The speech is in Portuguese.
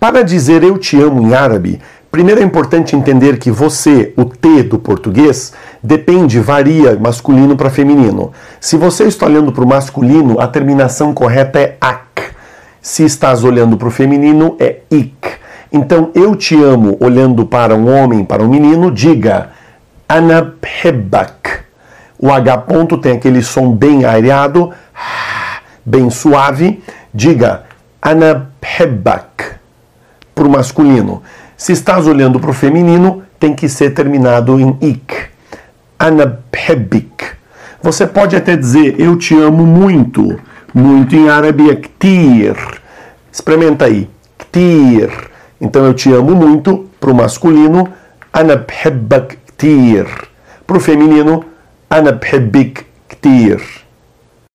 Para dizer eu te amo em árabe, primeiro é importante entender que você, o T do português, varia masculino para feminino. Se você está olhando para o masculino, a terminação correta é ak. Se estás olhando para o feminino, é ik. Então, eu te amo olhando para um homem, para um menino, diga ana bhibbak. O H ponto tem aquele som bem aireado, bem suave. Diga ana bhibbak para o masculino. Se estás olhando para o feminino, tem que ser terminado em ik. Ana bhibbik. Você pode até dizer eu te amo muito. Muito em árabe é ktir. Experimenta aí. Ktir. Então eu te amo muito para o masculino. Ana bhibbak ktir. Para o feminino. Ana bhibbik ktir.